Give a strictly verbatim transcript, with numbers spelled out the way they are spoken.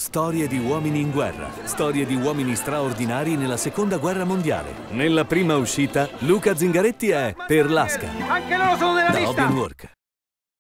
Storie di uomini in guerra. Storie di uomini straordinari nella seconda guerra mondiale. Nella prima uscita, Luca Zingaretti è Per l'Asca. Anche loro sono nella Da lista! Hobby and Work.